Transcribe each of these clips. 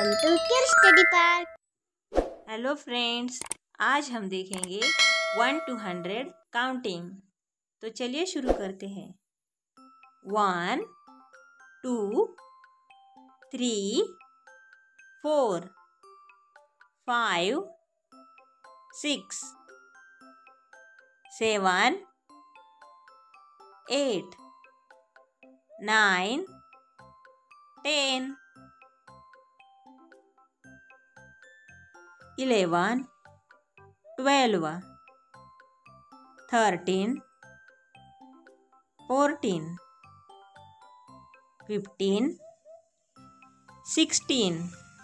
Welcome to kids study park. Hello friends, आज हम देखेंगे 1 to 100 काउंटिंग। तो चलिए शुरू करते हैं। 1 2 3 4 5 6 7 8 9 10 11 12 13 14 15 16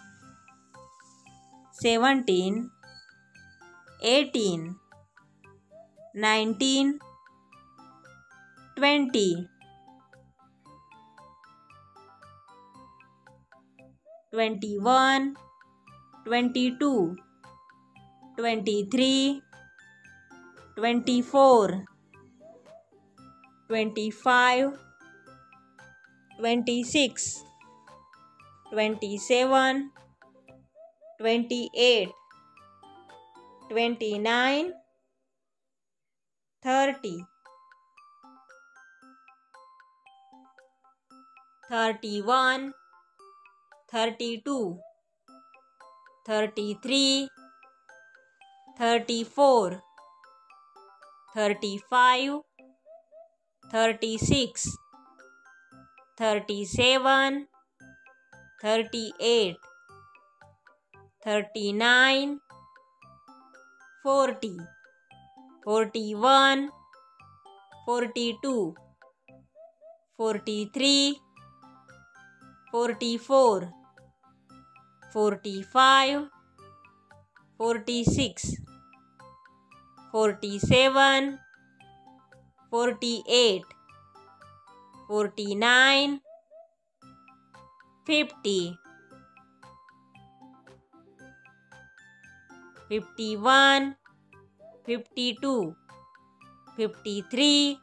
17 18 19 20 21 22 23 24 25 26 27 28 29 30 31 32 33 34 35 36 37 38 39 40 41 42 43 44 45 46 47 48 49 50 51 52 53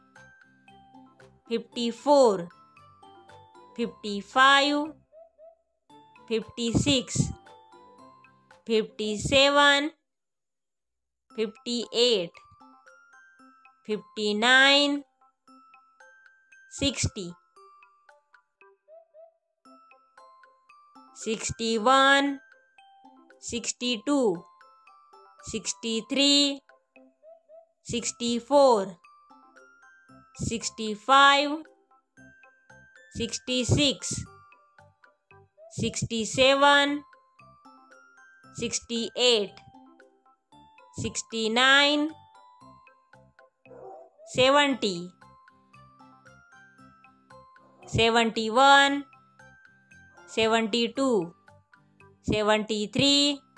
54 55 56 57 58 59 60 61 62 63 64 65 66 67 68 69 70 71 72 73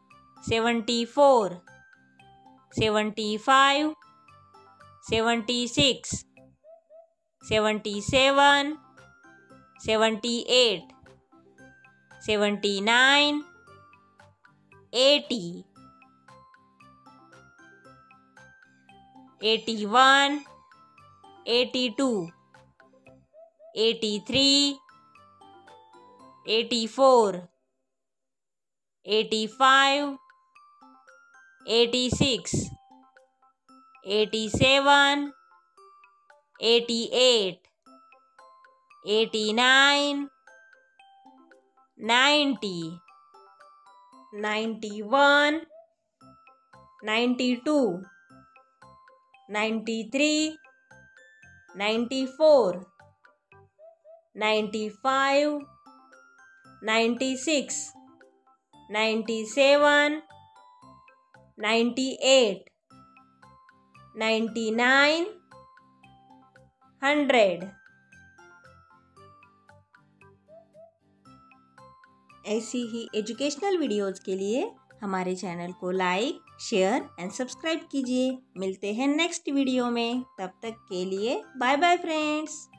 74 75 76 77 78 79 80 81 82 83 84 85 86 87 88 89 90 91 92 93 94 95 96 97 98 99 100। ऐसी ही एजुकेशनल वीडियोज़ के लिए हमारे चैनल को लाइक, शेयर एंड सब्सक्राइब कीजिए। मिलते हैं नेक्स्ट वीडियो में, तब तक के लिए बाय बाय फ्रेंड्स।